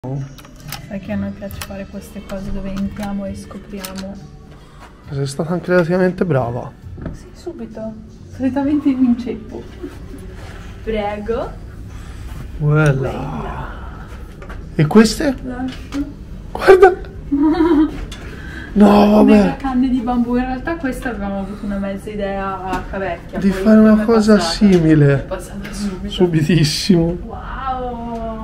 Perché a noi piace fare queste cose dove entriamo e scopriamo. Sei stata anche relativamente brava. Sì, subito. Solitamente in inceppo. Prego. Quella. E queste? Lascio. Guarda. No, vabbè. Mega canne di bambù. In realtà questa avevamo avuto una mezza idea cavecchia. Di poi fare una come è cosa passata? simile. È passata subito. Subitissimo. Wow.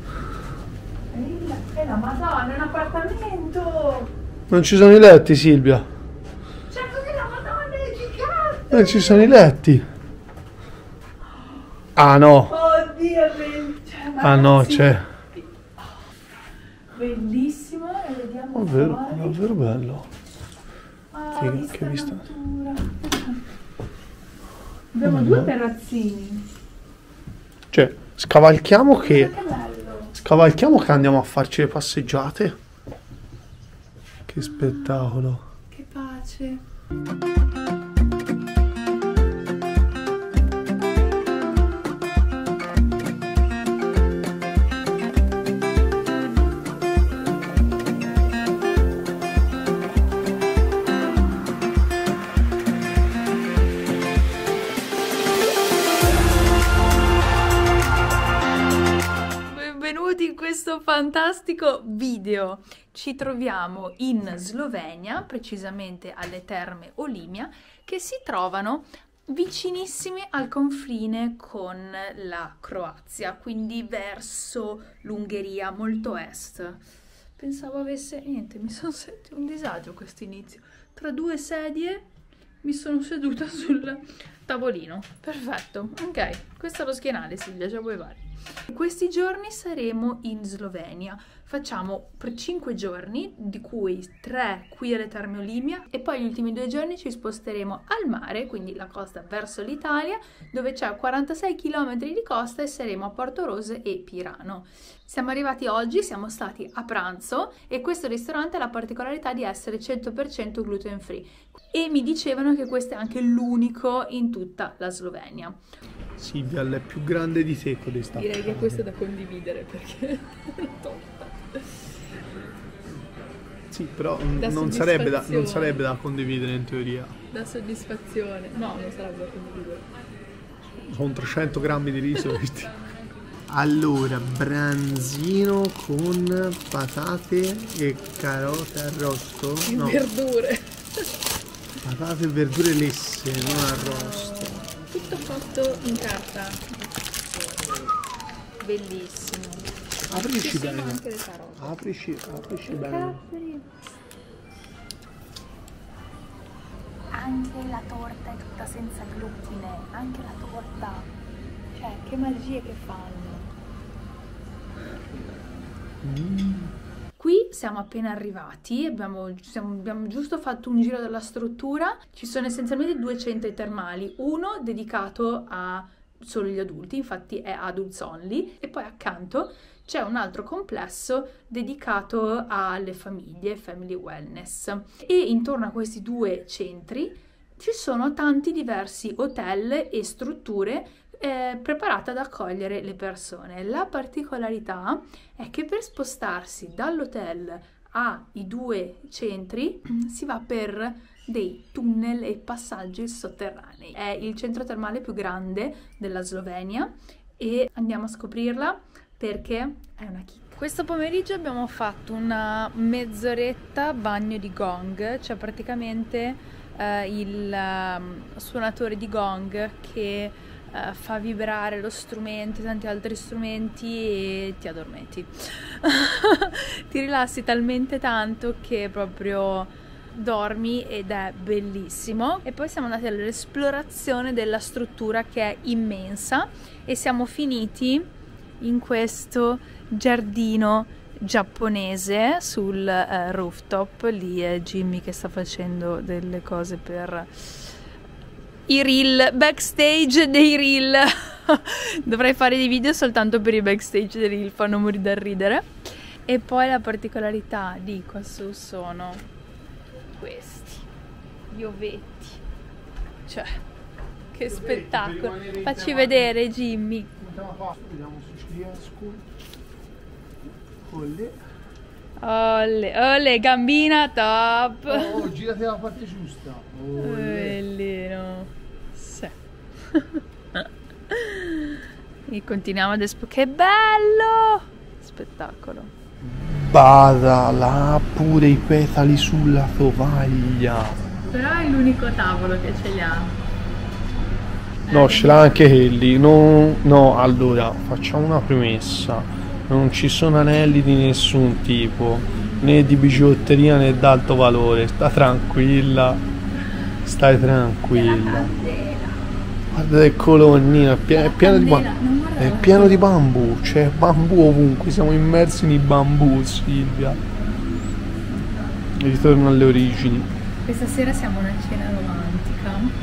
È la Madonna, è un appartamento. Non ci sono i letti, Silvia. C'è così la Madonna, è gigante. Non ci sono i letti. Ah no. Oddio, Ah no, c'è. Bellissimo, e vediamo Davvero, fuori. davvero bello. Ah, Figa, vista che vista. natura. Abbiamo due terrazzini. Cioè, scavalchiamo che Che bello. andiamo a farci le passeggiate. Che spettacolo. Che pace. Benvenuti in questo fantastico video. Ci troviamo in Slovenia, precisamente alle Terme Olimia, che si trovano vicinissime al confine con la Croazia, quindi verso l'Ungheria, molto est. Pensavo avesse... niente, mi sono sentito un disagio questo inizio. Tra due sedie mi sono seduta sul tavolino. Perfetto, ok. Questo è lo schienale, Silvia, già vuoi vari. Questi giorni saremo in Slovenia, facciamo per 5 giorni, di cui 3 qui alle Terme Olimia, e poi gli ultimi 2 giorni ci sposteremo al mare, quindi la costa verso l'Italia, dove c'è 46 km di costa e saremo a Porto Rose e Pirano. Siamo arrivati oggi, siamo stati a pranzo e questo ristorante ha la particolarità di essere 100% gluten free e mi dicevano che questo è anche l'unico in tutta la Slovenia. Silvia, è più grande di te questa. Direi che questo è da condividere perché è una torta. Sì, però Da non sarebbe da condividere in teoria. Da soddisfazione. No, non sarebbe da condividere. Sono 300 grammi di riso. Allora, branzino con patate e carote arrosto. In verdure. Patate e verdure lesse, non arrosto. Tutto fatto in carta. Bellissimo. Aprici bene. Anche le carote. Aprici bene. Anche la torta è tutta senza glutine, anche la torta. Cioè, che magie che fanno. Qui siamo appena arrivati, abbiamo giusto fatto un giro della struttura. Ci sono essenzialmente 2 centri termali, uno dedicato a solo gli adulti, infatti è adults only, e poi accanto c'è un altro complesso dedicato alle famiglie, family wellness. E intorno a questi 2 centri ci sono tanti diversi hotel e strutture preparate ad accogliere le persone. La particolarità è che per spostarsi dall'hotel ai 2 centri si va per dei tunnel e passaggi sotterranei. È il centro termale più grande della Slovenia e andiamo a scoprirla perché è una chicca. Questo pomeriggio abbiamo fatto una mezz'oretta bagno di gong, cioè praticamente il suonatore di gong che fa vibrare lo strumento e tanti altri strumenti e ti addormenti. Ti rilassi talmente tanto che proprio dormi ed è bellissimo. E poi siamo andati all'esplorazione della struttura che è immensa e siamo finiti in questo giardino giapponese sul rooftop. Lì è Jimmy che sta facendo delle cose per i reel, backstage dei reel. Dovrei fare dei video soltanto per i backstage dei reel, fanno morire da ridere. E poi la particolarità di quassù sono questi gli ovetti, cioè che spettacolo. Facci vedere, Jimmy. Vediamo se ci riesco. Olle, olle, gambina top. Oh, girati la parte giusta. Bellino. Sì. E continuiamo ad che bello! Spettacolo. Bada, là pure i petali sulla tovaglia. Però è l'unico tavolo che ce li ha. No, ce l'ha anche quelli. No, allora, facciamo una premessa. Non ci sono anelli di nessun tipo, né di bigiotteria né d'alto valore. Sta tranquilla. Stai tranquilla. Guarda che colonnina, è pieno di bambù, c'è bambù ovunque, siamo immersi nei bambù, Silvia. Ritorno alle origini. Questa sera siamo a una cena romantica.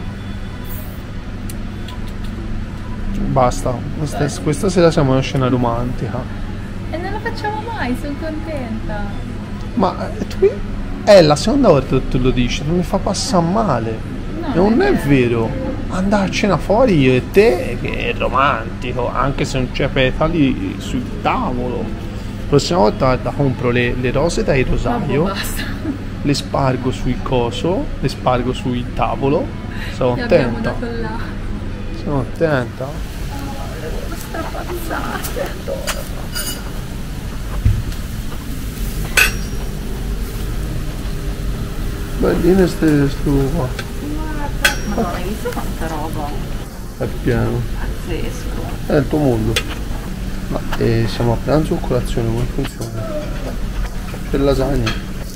Basta, questa sera siamo a una scena romantica. E non la facciamo mai, sono contenta. Ma tu è la seconda volta che tu lo dici, non mi fa passare male. No, Non è vero. Andare a cena fuori io e te, che è romantico, anche se non c'è petali sul tavolo. La prossima volta guarda, compro le rose dai rosario, Basta. le spargo sul coso, le spargo sul tavolo. Sono Le abbiamo attenta. dato là. Sono attenta. Strapazzate, adoro. Belline ste qua. Ma hai visto quanta roba? È pieno. Pazzesco. È il tuo mondo. Ma siamo a pranzo o colazione? Come funziona? C'è lasagna.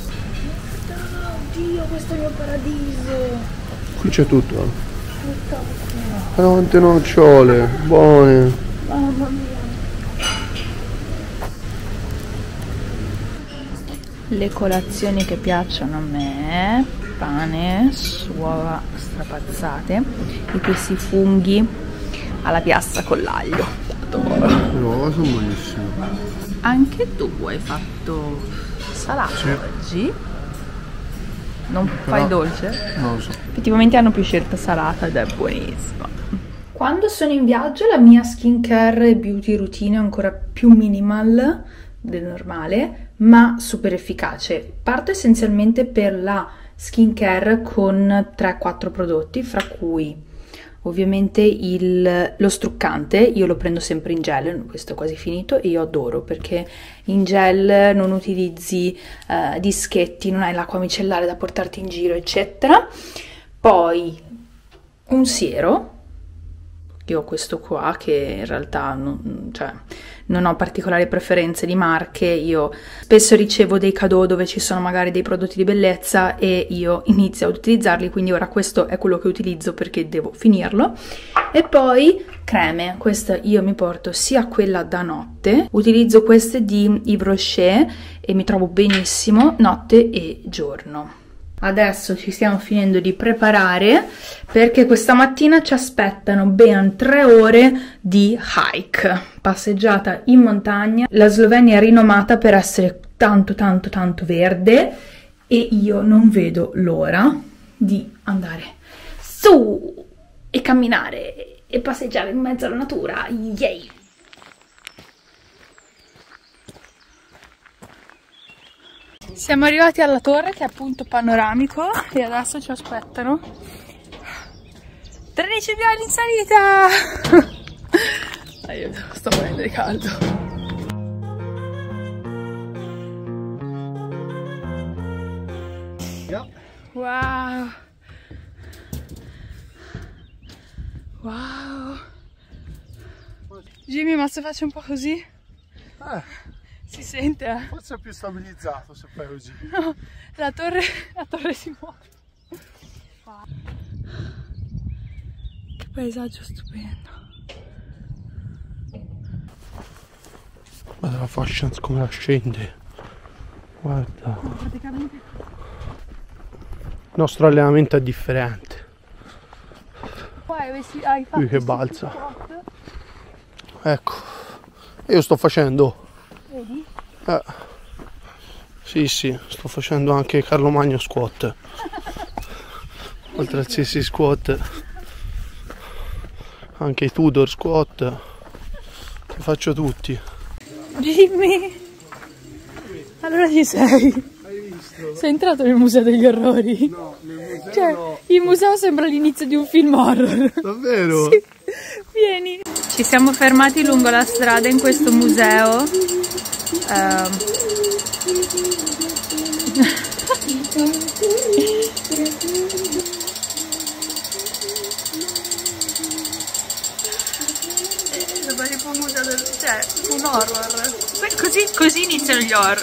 Oddio, questo è il mio paradiso. Qui c'è tutto. Tante nocciole, buone. Mamma mia. Le colazioni che piacciono a me: pane, uova strapazzate e questi funghi alla piastra con l'aglio. Adoro. Le uova sono buonissime. Anche tu hai fatto salato oggi? Non fai dolce? Non lo so. Effettivamente hanno più scelta salata ed è buonissima. Quando sono in viaggio la mia skincare e beauty routine è ancora più minimal del normale, ma super efficace. Parto essenzialmente per la skincare con 3-4 prodotti, fra cui ovviamente lo struccante. Io lo prendo sempre in gel, questo è quasi finito e io adoro perché in gel non utilizzi dischetti, non hai l'acqua micellare da portarti in giro eccetera. Poi un siero, io ho questo qua che in realtà non ho particolari preferenze di marche. Io spesso ricevo dei cadeau dove ci sono magari dei prodotti di bellezza e io inizio ad utilizzarli, quindi ora questo è quello che utilizzo perché devo finirlo. E poi creme, questa io mi porto sia quella da notte, utilizzo queste di Yves Rocher e mi trovo benissimo notte e giorno. Adesso ci stiamo finendo di preparare perché questa mattina ci aspettano ben 3 ore di hike, passeggiata in montagna. La Slovenia è rinomata per essere tanto verde e io non vedo l'ora di andare su e camminare e passeggiare in mezzo alla natura. Yay! Siamo arrivati alla torre che è appunto panoramico e adesso ci aspettano 13 piani in salita. Aiuto, sto morendo di caldo. Wow. Wow. Jimmy, ma se faccio un po' così? Si sente, eh? Forse è più stabilizzato se fai così. No, la torre si muove. Wow. Che paesaggio stupendo. Guarda la fascia come la scende. Guarda. Praticamente. Il nostro allenamento è differente. Hai fatto Che balza. Ecco. Io sto facendo. Vedi? Sì, sto facendo anche Carlo Magno squat. Oltre al sissy squat, anche i Tudor squat. Li faccio tutti. Jimmy! Allora ci sei. Hai visto? Sei entrato nel museo degli orrori? No, nel museo Cioè, no. il museo sembra l'inizio di un film horror. Davvero? Sì. Vieni. Ci siamo fermati lungo la strada in questo museo. Tipo un museo cioè un horror. Così iniziano gli horror.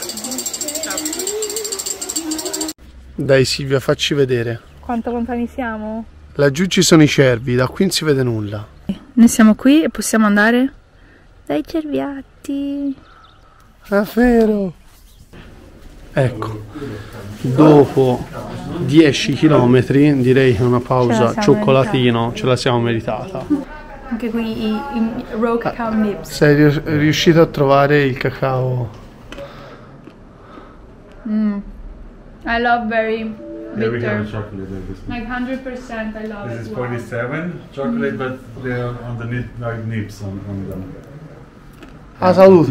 Dai Silvia, facci vedere. Quanto lontani siamo? Laggiù ci sono i cervi, da qui non si vede nulla. Noi siamo qui e possiamo andare dai cerviatti. È vero. Ecco, dopo 10 km direi che una pausa cioccolatino ce la siamo meritata. Anche qui i raw cacao nibs. Sei riuscito a trovare il cacao? I love very Yeah, we have bitter. chocolate like this one. Like 100% I love This it. is Wow. 47 chocolate, but they're on the like nibs on them. Ah, salute!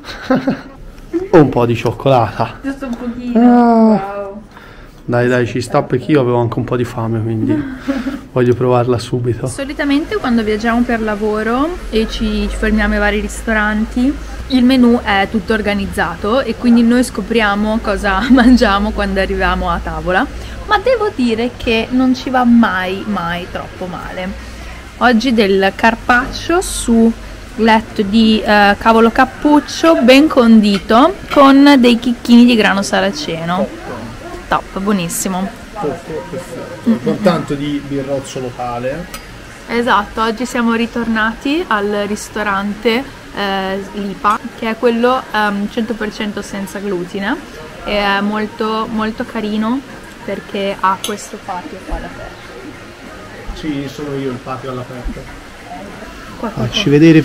Un po' di cioccolata. Giusto un pochino. Wow. Dai, ci sta perché io avevo anche un po' di fame, quindi voglio provarla subito. Solitamente quando viaggiamo per lavoro e ci fermiamo ai vari ristoranti, il menù è tutto organizzato e quindi noi scopriamo cosa mangiamo quando arriviamo a tavola, ma devo dire che non ci va mai troppo male. Oggi del carpaccio su letto di cavolo cappuccio ben condito con dei chicchini di grano saraceno. Top, buonissimo. Con tanto di birrozzo locale. Esatto, oggi siamo ritornati al ristorante Lipa, che è quello 100% senza glutine e è molto carino perché ha questo patio qua all'aperto. Sì, sono io il patio all'aperto. Qua. Facci vedere.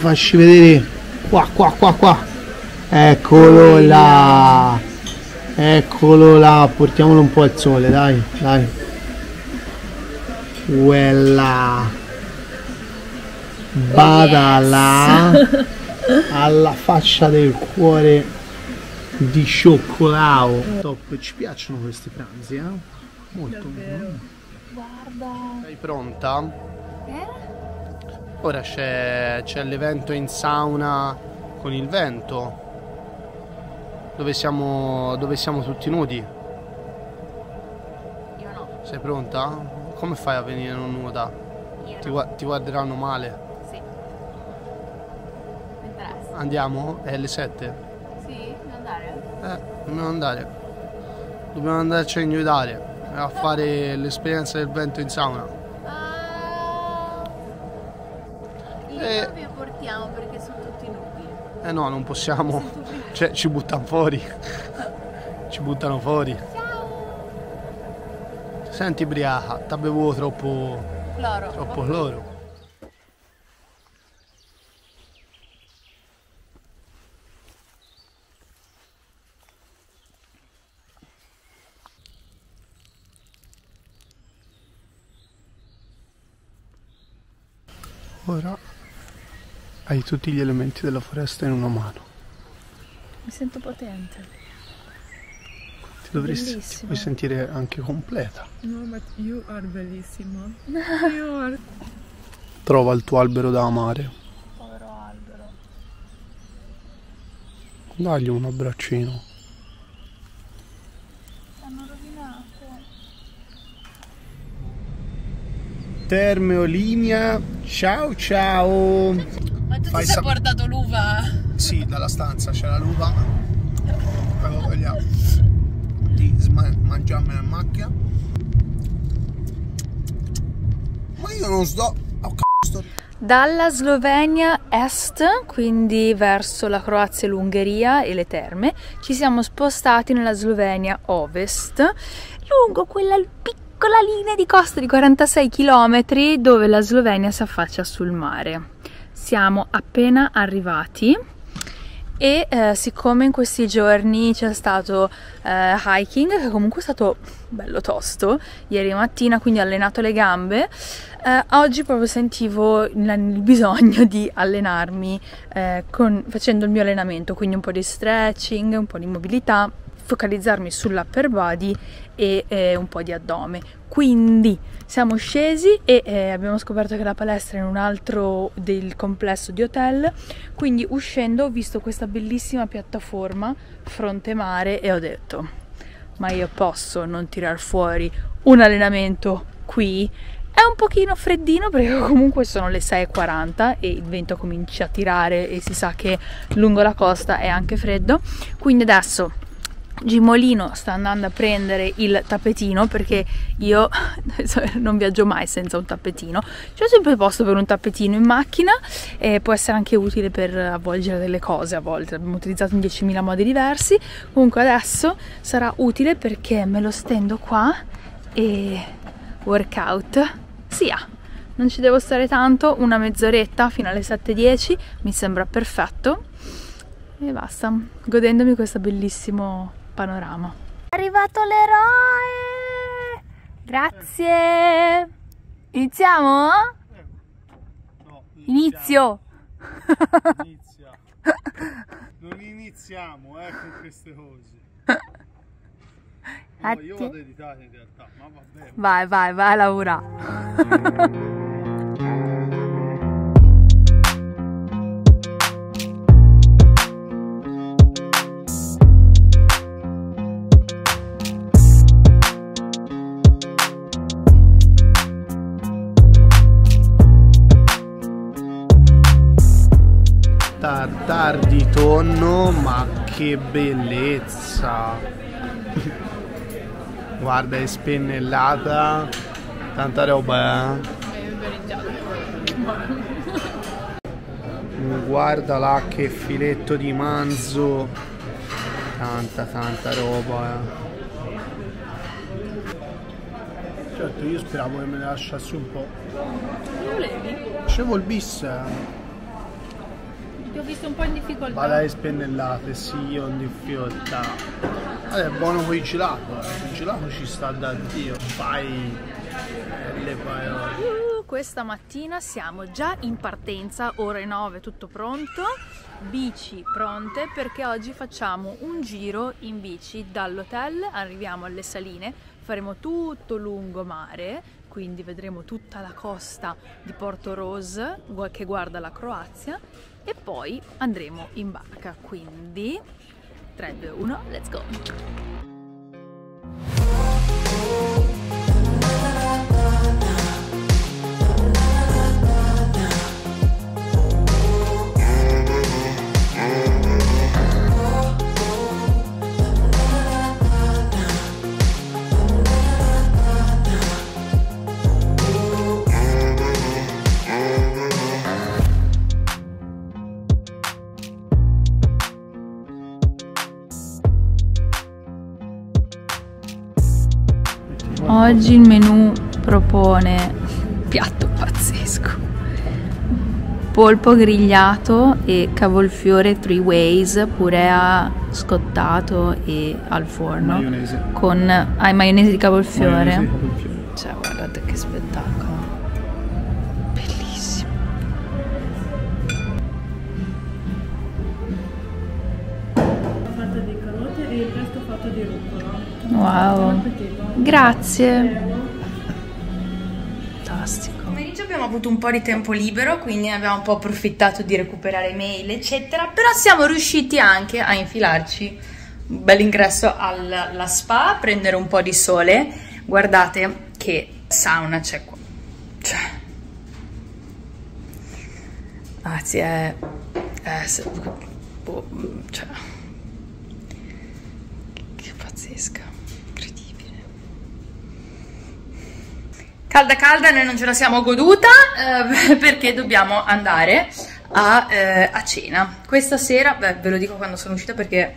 Qua. Eccolo là. Eccolo là, portiamolo un po' al sole, dai. Quella. Bada là. Alla faccia del cuore di cioccolato. Top, ci piacciono questi pranzi, Molto. Guarda. Sei pronta? Ora c'è l'evento in sauna con il vento. Dove siamo tutti nudi. Io no. Sei pronta? Come fai a venire non nuda? Ti guarderanno male. Sì. Mi interessa. Andiamo? È alle 7? Sì, devo andare? Dobbiamo andarci a inviare a fare l'esperienza del vento in sauna. Io vi portiamo perché sono tutti nudi. No, non possiamo. Cioè, ci buttano fuori. Ci buttano fuori. Ciao. Senti Briaca, t'avevo troppo cloro. Ora hai tutti gli elementi della foresta in una mano. Mi sento potente. Ti puoi sentire anche completa. No, but you are bellissima. You are... Trova il tuo albero da amare. Povero albero. Dagli un abbraccino. Hanno rovinato. Terme Olimia, ciao. Ma tu Fai ti sei portato l'uva? Sì, dalla stanza c'è la lupa. Avevo voglia di mangiarmela in macchina. Ma io non sto. Dalla Slovenia est, quindi verso la Croazia e l'Ungheria e le terme, ci siamo spostati nella Slovenia ovest, lungo quella piccola linea di costa di 46 km dove la Slovenia si affaccia sul mare. Siamo appena arrivati e siccome in questi giorni c'è stato hiking, che comunque è stato bello tosto, ieri mattina, quindi ho allenato le gambe, oggi proprio sentivo il bisogno di allenarmi facendo il mio allenamento, quindi un po' di stretching, un po' di mobilità. focalizzarmi sull'upper body e un po' di addome. Quindi siamo scesi e abbiamo scoperto che la palestra è in un altro del complesso di hotel, quindi uscendo ho visto questa bellissima piattaforma fronte mare e ho detto: ma io posso non tirar fuori un allenamento qui? È un pochino freddino perché comunque sono le 6:40 e il vento comincia a tirare e si sa che lungo la costa è anche freddo, quindi adesso Gimolino sta andando a prendere il tappetino perché io non viaggio mai senza un tappetino. C'è sempre posto per un tappetino in macchina e può essere anche utile per avvolgere delle cose a volte, l'abbiamo utilizzato in 10.000 modi diversi. Comunque adesso sarà utile perché me lo stendo qua e workout si ha. Non ci devo stare tanto, una mezz'oretta fino alle 7:10 mi sembra perfetto e basta, godendomi questo bellissimo panorama. È arrivato l'eroe! Grazie! Iniziamo? No, Inizio! Inizia. Non iniziamo con queste cose. No, io vado a editare in realtà, ma vabbè. Vai a lavorare. Tartar di tonno, ma che bellezza! Guarda, è spennellata, tanta roba, Guarda là che filetto di manzo, tanta roba, Certo, io speravo che me ne lasciassi un po'. Lo volevi? Facevo il bis. Ti ho visto un po' in difficoltà. Ma dai, spennellate, sì, io in difficoltà. È buono con il gelato, il gelato ci sta da Dio, fai le parole. Questa mattina siamo già in partenza, ore 9, tutto pronto, bici pronte perché oggi facciamo un giro in bici dall'hotel, arriviamo alle Saline, faremo tutto lungomare, quindi vedremo tutta la costa di Porto Rose che guarda la Croazia e poi andremo in barca, quindi 3, 2, 1, let's go! Oggi il menù propone piatto pazzesco: polpo grigliato e cavolfiore 3 ways, purea scottato e al forno Maionese. con maionese di cavolfiore. Maionese di cavolfiore. Cioè, guardate che spettacolo, bellissimo. Fatta di carote e il resto fatto di rucola. Wow, grazie. Fantastico. Pomeriggio abbiamo avuto un po' di tempo libero, quindi abbiamo un po' approfittato di recuperare mail, eccetera. Però siamo riusciti anche a infilarci un bel ingresso alla spa, prendere un po' di sole. Guardate che sauna c'è qua. Anzi, cioè, che pazzesca. Calda, noi non ce la siamo goduta perché dobbiamo andare a cena. Questa sera, ve lo dico quando sono uscita perché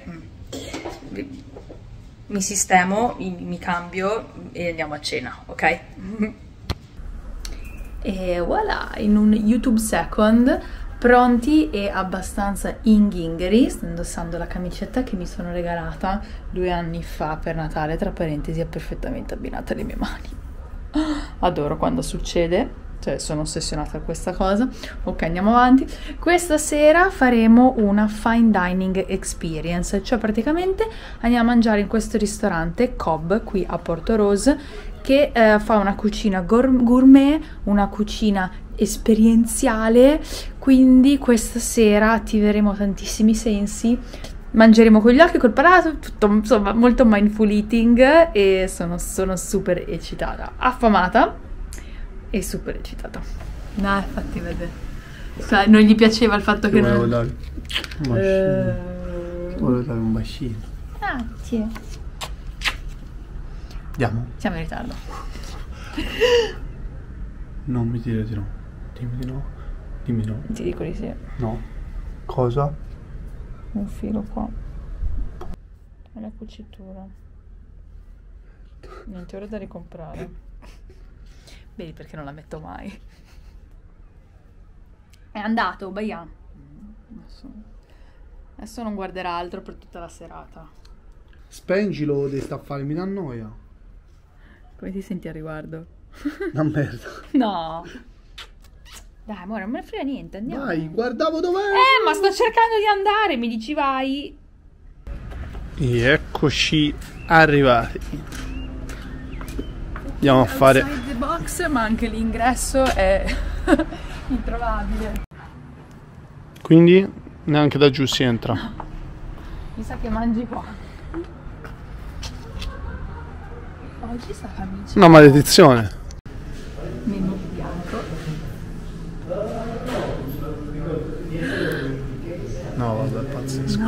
mi sistemo, mi cambio e andiamo a cena, ok? E voilà, in un YouTube second, pronti e abbastanza inghingheri. Sto indossando la camicetta che mi sono regalata 2 anni fa per Natale, tra parentesi è perfettamente abbinata alle mie mani. Adoro quando succede. cioè sono ossessionata da questa cosa. Ok, andiamo avanti. Questa sera faremo una fine dining experience, cioè praticamente andiamo a mangiare in questo ristorante Cobb qui a Porto Rose, che fa una cucina gourmet, una cucina esperienziale, quindi questa sera attiveremo tantissimi sensi, mangeremo con gli occhi, col palato, tutto insomma molto mindful eating, e sono super eccitata, affamata e super eccitata. Dai, fatti vedere. Cioè, non gli piaceva il fatto che non... Volevo dare un bacino. Grazie. Andiamo. Siamo in ritardo. Non mi dire di no. Dimmi di no. Dimmi no. Ti dico di sì. No. Cosa? Un filo qua. È la cucitura. Niente, ora da ricomprare. Vedi perché non la metto mai. È andato, Baia. Adesso non guarderà altro per tutta la serata. Spengilo, devi sta a fare, mi dà noia. Come ti senti a riguardo? Una merda. No. Dai, amore, non me ne frega niente, andiamo. Vai, guardavo dov'è. Ma sto cercando di andare, mi dici vai. E eccoci arrivati. Andiamo a fare... Outside the box, ma anche l'ingresso è introvabile. Quindi neanche da giù si entra. Mi sa che mangi qua. Oggi sta camicia. Una maledizione. Menù bianco. No, vabbè, pazzesco.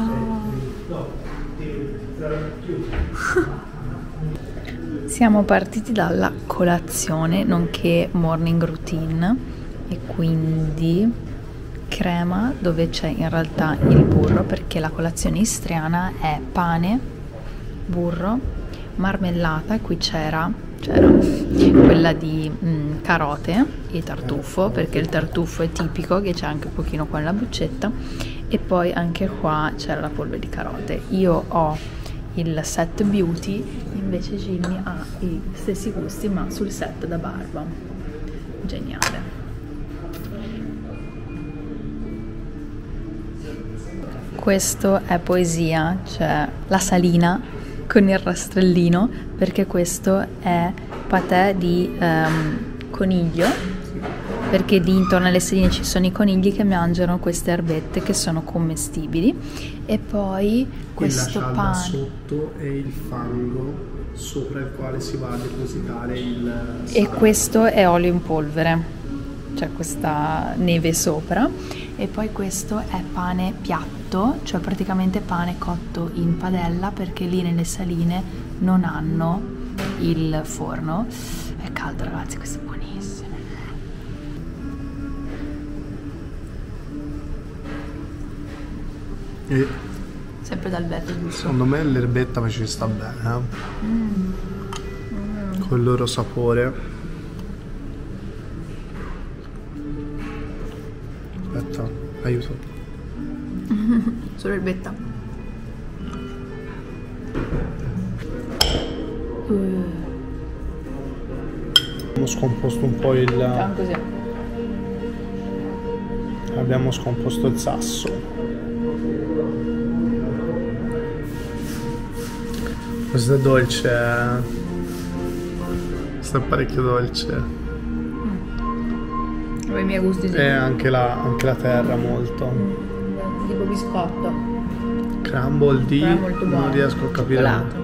Siamo partiti dalla colazione, nonché morning routine, e quindi crema dove c'è in realtà il burro, perché la colazione istriana è pane, burro, marmellata, e qui c'era quella di carote e tartufo, perché il tartufo è tipico, che c'è anche un pochino qua nella buccetta, e poi anche qua c'era la polvere di carote. Io ho il set beauty, invece Jimmy ha gli stessi gusti ma sul set da barba. Geniale. Questo è poesia, cioè la salina con il rastrellino, perché questo è patè di coniglio, perché lì intorno alle sedine ci sono i conigli che mangiano queste erbette che sono commestibili. E poi questo pane sotto e il fango sopra il quale si va a depositare il sale. E questo è olio in polvere, cioè questa neve sopra. E poi questo è pane piatto, cioè praticamente pane cotto in padella, perché lì nelle saline non hanno il forno. È caldo, ragazzi, questo è buonissimo. E Sempre dal vetro, giusto? secondo me l'erbetta ci sta bene, con il loro sapore. Aspetta, aiuto. Solo erbetta. Abbiamo scomposto un po' il... Così. Abbiamo scomposto il sasso. Questo è dolce, questo è parecchio dolce. I miei gusti, sì. E anche la terra molto. Tipo biscotto. Crumble di... Però è molto buono. non riesco a capire. Cioccolato.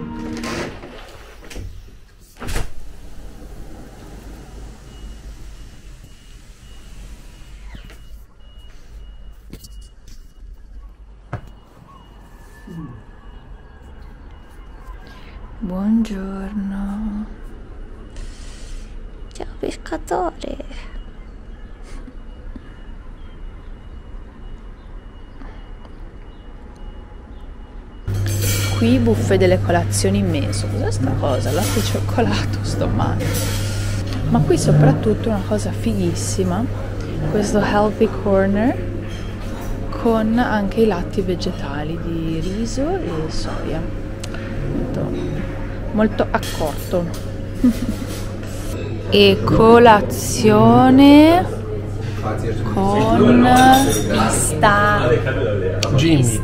Buongiorno. Ciao pescatore. Qui buffet delle colazioni immenso. Cos'è sta cosa? Latte e cioccolato, sto male. Ma qui soprattutto una cosa fighissima, questo healthy corner con anche i latti vegetali di riso e soia. Molto accorto. e colazione con Jimmy.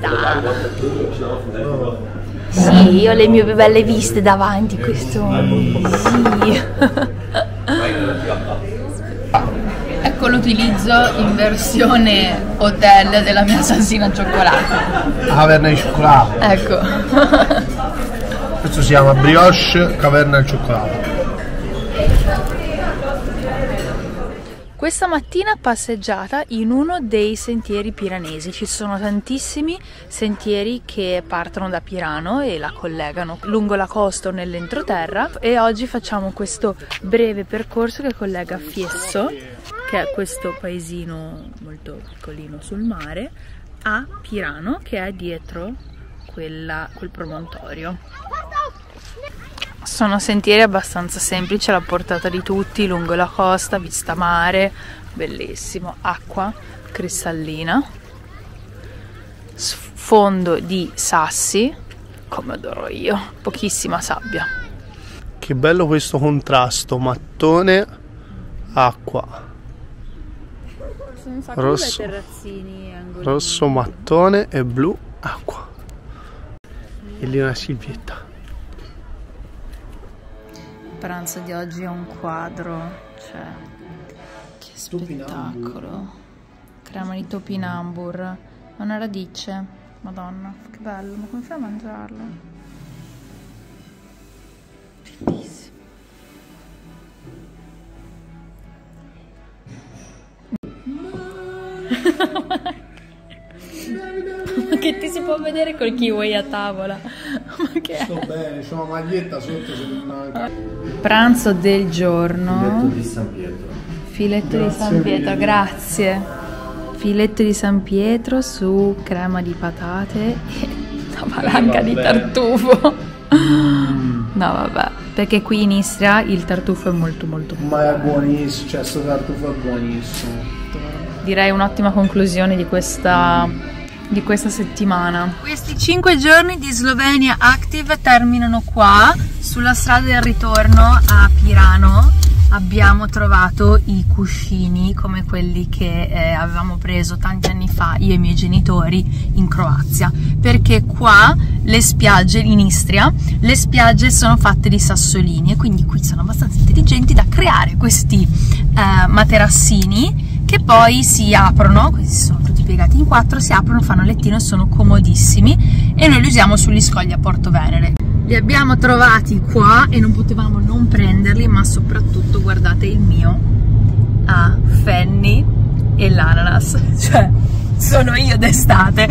Sì, io ho le mie belle viste davanti questo. Sì. Ecco l'utilizzo in versione hotel della mia salsina al cioccolato. Caverna di cioccolato. Ecco. Questo si chiama brioche caverna al cioccolato. Questa mattina passeggiata in uno dei sentieri piranesi. Ci sono tantissimi sentieri che partono da Pirano e la collegano lungo la costa o nell'entroterra, e oggi facciamo questo breve percorso che collega Fiesso, che è questo paesino molto piccolino sul mare, a Pirano, che è dietro quel promontorio. Sono sentieri abbastanza semplici, alla portata di tutti, lungo la costa, vista mare, bellissimo, acqua cristallina, sfondo di sassi, come adoro io, pochissima sabbia. Che bello questo contrasto, mattone, acqua. Sono un sacco rosso, di terrazzini, angolini. Rosso, mattone e blu, acqua. E lì una Silvietta. Il pranzo di oggi è un quadro, cioè, che spettacolo. Crema di topinambur, è una radice, madonna, che bello, ma come fai a mangiarlo? Bellissimo. Che ti si può vedere col kiwi a tavola. Ma che è? Sto bene, c'ho una maglietta sotto se non... Pranzo del giorno. Filetto di San Pietro. Filetto di San Pietro, grazie. Filetto di San Pietro su crema di patate e una valanga di tartufo. No, vabbè, perché qui in Istria il tartufo è molto molto buono. Ma è buonissimo, cioè sto tartufo è buonissimo. Direi un'ottima conclusione di questa settimana. Questi 5 giorni di Slovenia Active terminano qua. Sulla strada del ritorno a Pirano abbiamo trovato i cuscini come quelli che avevamo preso tanti anni fa io e i miei genitori in Croazia, perché qua le spiagge in Istria, le spiagge sono fatte di sassolini e quindi qui sono abbastanza intelligenti da creare questi materassini che poi si aprono, questi sono tutti piegati in 4, si aprono, fanno lettino e sono comodissimi, e noi li usiamo sugli scogli a Porto Venere. Li abbiamo trovati qua e non potevamo non prenderli, ma soprattutto guardate il mio Fanny e l'ananas, cioè sono io d'estate.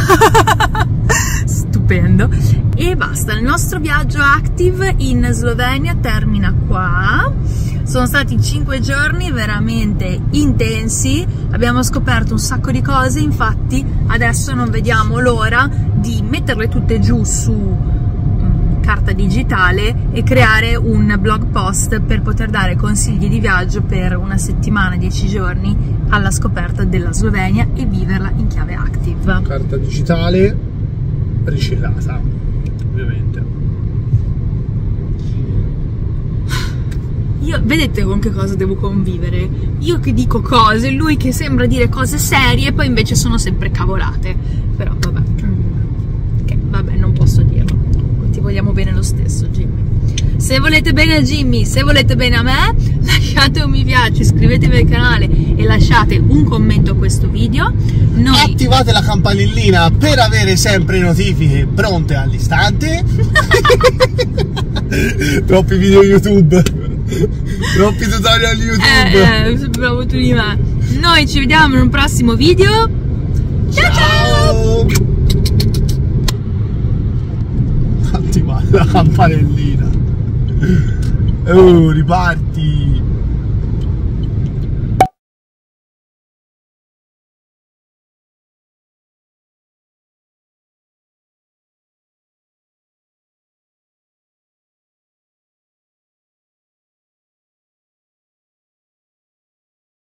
Stupendo. E basta, il nostro viaggio Active in Slovenia termina qua. Sono stati 5 giorni veramente intensi, abbiamo scoperto un sacco di cose, infatti adesso non vediamo l'ora di metterle tutte giù su carta digitale e creare un blog post per poter dare consigli di viaggio per una settimana, 10 giorni alla scoperta della Slovenia e viverla in chiave Active. Carta digitale ricelata, ovviamente. Io, vedete con che cosa devo convivere? Io che dico cose, lui che sembra dire cose serie, poi invece sono sempre cavolate. Però vabbè, non posso dirlo. Ti vogliamo bene lo stesso, Jimmy. Se volete bene a Jimmy, se volete bene a me, lasciate un mi piace, iscrivetevi al canale e lasciate un commento a questo video. Attivate la campanellina per avere sempre notifiche pronte all'istante. Troppi video YouTube, troppi tutorial YouTube. Bravo tu di me. Noi ci vediamo in un prossimo video. Ciao ciao! Attivate la campanellina. Oh, riparti.